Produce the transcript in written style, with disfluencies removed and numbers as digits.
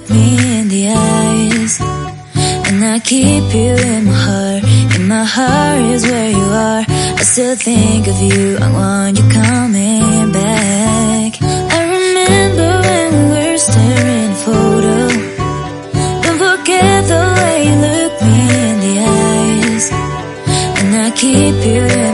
look me in the eyes. And I keep you in my heart. In my heart is where you are. I still think of you, I want you coming back. I remember when we were staring at a photo. Don't forget the way you look me in the eyes. And I keep you in